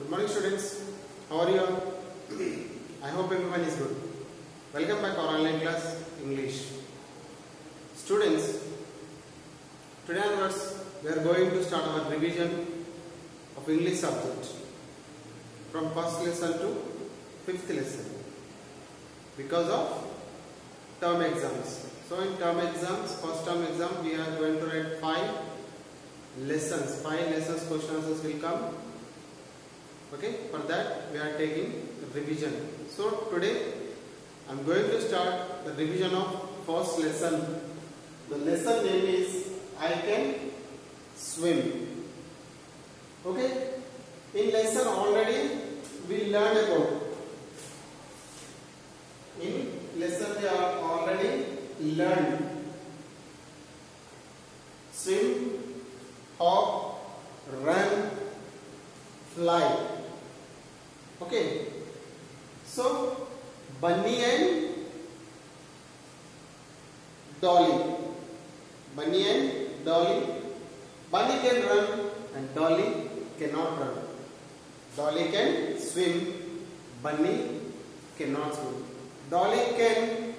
Good morning students, how are you all? I hope everyone is good. Welcome back to our online class English. Students, today onwards we are going to start our revision of English subject from first lesson to fifth lesson because of term exams. So in term exams, first term exam we are going to write 5 lessons question answers will come. Okay, for that we are taking revision. So today I am going to start the revision of first lesson. The lesson name is I can swim. Okay, in lesson already we learned about. In lesson we are already learned swim, hop, run, fly. Okay, so Bunny and Dolly. Bunny and Dolly. Bunny can run and Dolly cannot run. Dolly can swim, Bunny cannot swim. Dolly can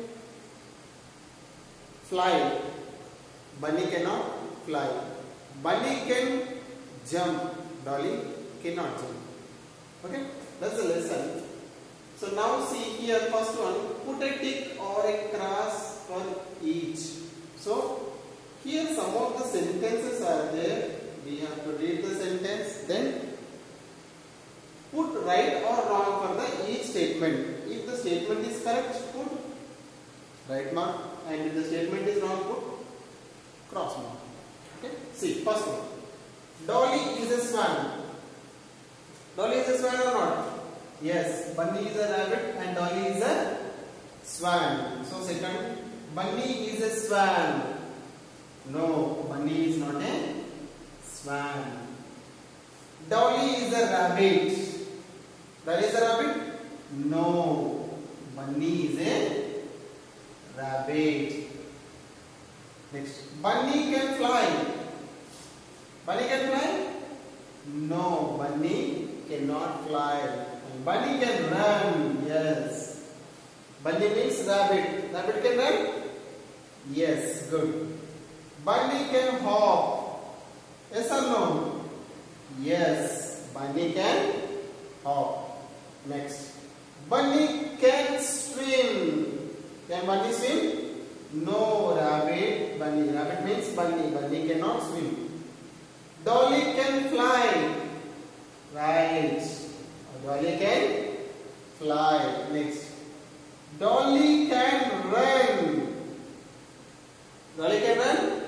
fly, Bunny cannot fly. Bunny can jump, Dolly cannot jump. Okay, that's the lesson. So now see here, first one, put a tick or a cross for each. So here some of the sentences are there. We have to read the sentence, then put right or wrong for the each statement. If the statement is correct, put right mark, and if the statement is wrong, put cross mark. Okay, see first one. Dolly is a swan. Dolly is a swan or not? Yes. Bunny is a rabbit and Dolly is a swan. So second, Bunny is a swan. No, Bunny is not a swan. Dolly is a rabbit. Dolly is a rabbit? No, Bunny is a rabbit. Next, Bunny can fly. Bunny can fly? No, Bunny cannot fly. And Bunny can run. Yes. Bunny means rabbit. Rabbit can run? Yes, good. Bunny can hop. Yes or no? Yes, Bunny can hop. Next, Bunny can swim. Can Bunny swim? No, rabbit. Bunny. Rabbit means Bunny. Bunny cannot swim. Dolly can fly. Right. Dolly can fly. Next. Dolly can run. Dolly can run?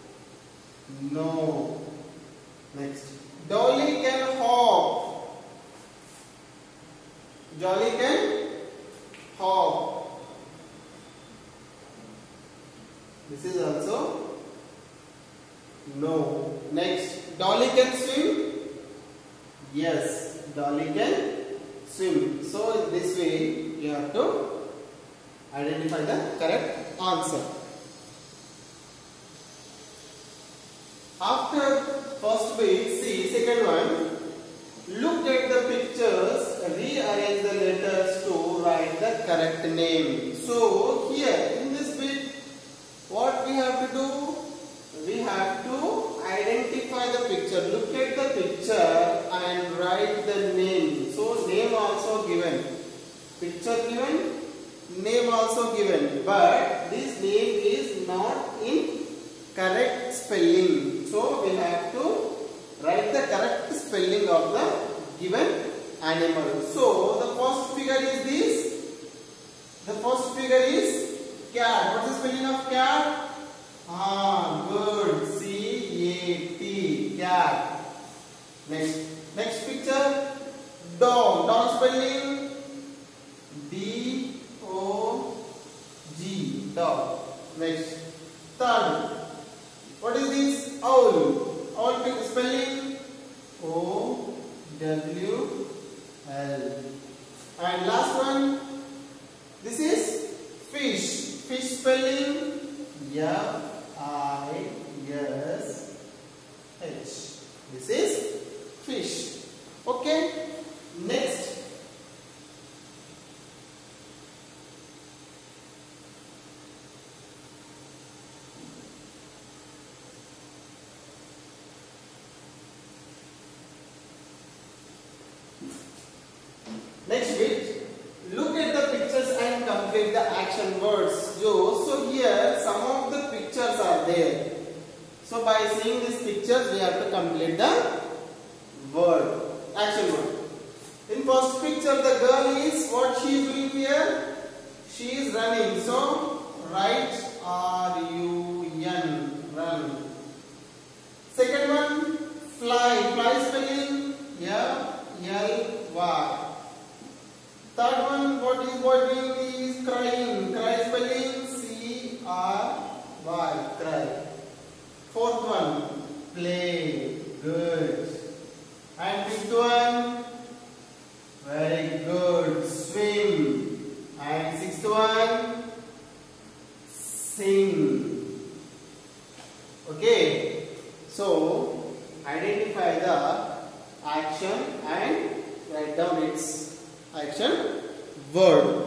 No. Next. Dolly can hop. Dolly can hop. This is also no. Next, Dolly can swim? Yes, Dolly can swim. So in this way you have to identify the correct answer. After first bit, see second one. Look at the pictures, rearrange the letters to write the correct name. So here in this bit, what we have to do? We have to identify the picture. Look at the picture and write the name. So name also given. Picture given, name also given. But this name is not in correct spelling. So we have to write the correct spelling of the given animal. So the first figure is this. The first figure is cat. What is the spelling of cat? Good. C-A-T. Cat. Next picture. Dog. Dog spelling D-O-G. Dog. Next. Third. What is this? Owl. Owl spelling O-W-L. And last one. This is fish. Fish spelling F-I-S-H. This is fish. Okay. So by seeing these pictures, we have to complete the word, action word. In first picture, the girl is, what she is doing here? She is running. So write R-U-N, run. Second one, fly. Fly spelling F-L-Y. Third one, what doing is crying. Cry spelling C-R-Y, cry. Fourth one, play. Good. And fifth one, very good, swim. And sixth one, sing. Okay. So identify the action and write down its action word.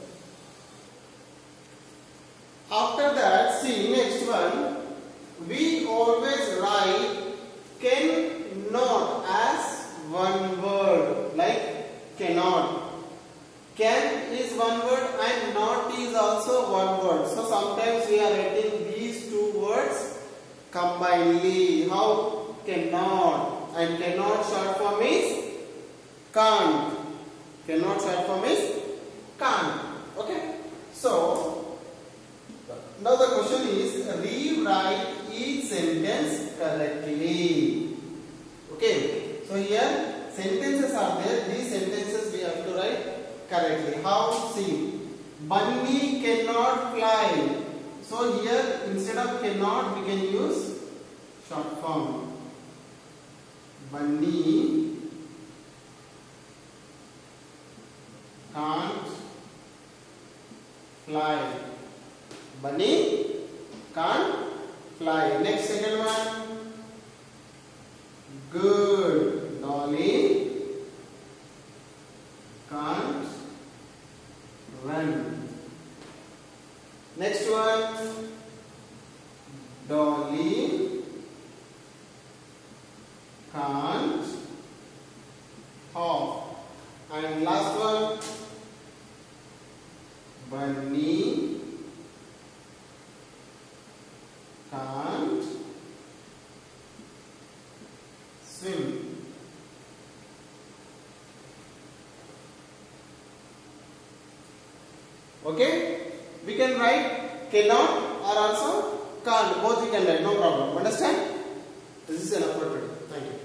After that, see next one. We always write cannot as one word, like cannot. Can is one word and not is also one word. So sometimes we are writing these two words combinedly. How? Cannot. And cannot short form is can't. Cannot short form is can't. Okay. So now the question is rewrite each sentence correctly. Okay. So here sentences are there. These sentences we have to write correctly. How? See. Bunny cannot fly. So here instead of cannot we can use short form. Bunny can't fly. Bunny can't fly. Next, second one. Good. Dolly can't run. Next one. Dolly can't hop. And last one. Bunny can't swim. Okay, we can write cannot or also can't. Both we can write, no problem. Understand? This is enough for today. Thank you.